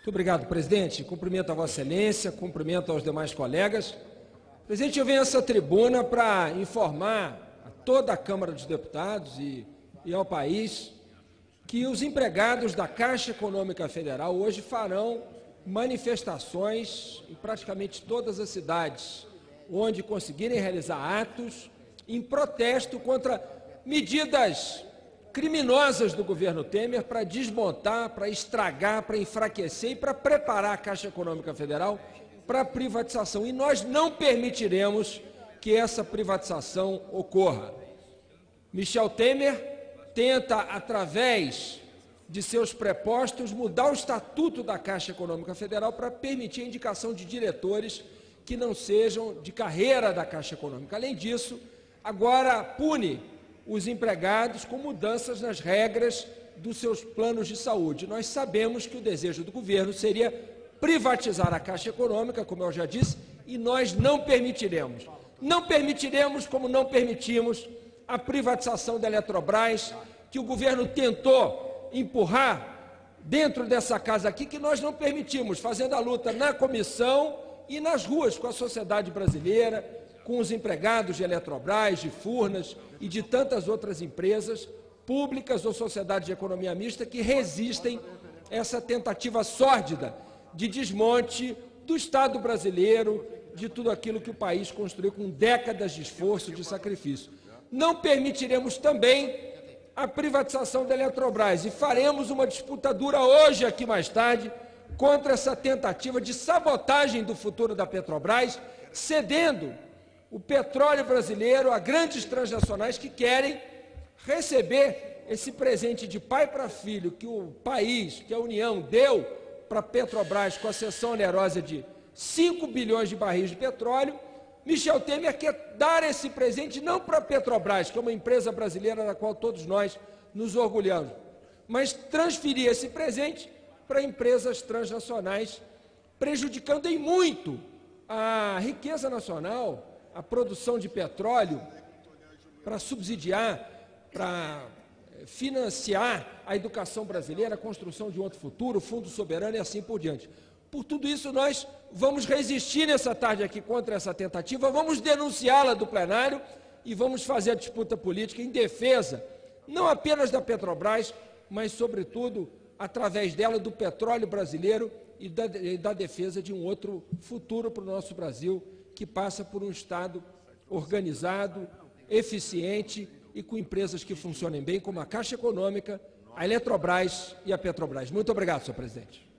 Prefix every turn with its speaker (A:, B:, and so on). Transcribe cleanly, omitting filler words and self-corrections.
A: Muito obrigado, presidente. Cumprimento a Vossa Excelência, cumprimento aos demais colegas. Presidente, eu venho a essa tribuna para informar a toda a Câmara dos Deputados e ao país que os empregados da Caixa Econômica Federal hoje farão manifestações em praticamente todas as cidades, onde conseguirem realizar atos em protesto contra medidas criminosas do governo Temer para desmontar, para estragar, para enfraquecer e para preparar a Caixa Econômica Federal para a privatização. E nós não permitiremos que essa privatização ocorra. Michel Temer tenta, através de seus prepostos, mudar o estatuto da Caixa Econômica Federal para permitir a indicação de diretores que não sejam de carreira da Caixa Econômica. Além disso, agora pune os empregados com mudanças nas regras dos seus planos de saúde. Nós sabemos que o desejo do governo seria privatizar a Caixa Econômica, como eu já disse, e nós não permitiremos. Não permitiremos, como não permitimos a privatização da Eletrobras, que o governo tentou empurrar dentro dessa casa aqui, que nós não permitimos, fazendo a luta na comissão e nas ruas com a sociedade brasileira, com os empregados de Eletrobras, de Furnas e de tantas outras empresas públicas ou sociedades de economia mista que resistem a essa tentativa sórdida de desmonte do Estado brasileiro, de tudo aquilo que o país construiu com décadas de esforço, de sacrifício. Não permitiremos também a privatização da Eletrobras e faremos uma disputa dura hoje, aqui mais tarde, contra essa tentativa de sabotagem do futuro da Petrobras, cedendo o petróleo brasileiro a grandes transnacionais que querem receber esse presente de pai para filho que o país, que a União deu para a Petrobras com a cessão onerosa de 5 bilhões de barris de petróleo. Michel Temer quer dar esse presente não para a Petrobras, que é uma empresa brasileira da qual todos nós nos orgulhamos, mas transferir esse presente para empresas transnacionais, prejudicando em muito a riqueza nacional, a produção de petróleo, para subsidiar, para financiar a educação brasileira, a construção de um outro futuro, o Fundo Soberano e assim por diante. Por tudo isso, nós vamos resistir nessa tarde aqui contra essa tentativa, vamos denunciá-la do plenário e vamos fazer a disputa política em defesa, não apenas da Petrobras, mas, sobretudo, através dela, do petróleo brasileiro e da defesa de um outro futuro para o nosso Brasil, que passa por um Estado organizado, eficiente e com empresas que funcionem bem, como a Caixa Econômica, a Eletrobras e a Petrobras. Muito obrigado, senhor presidente.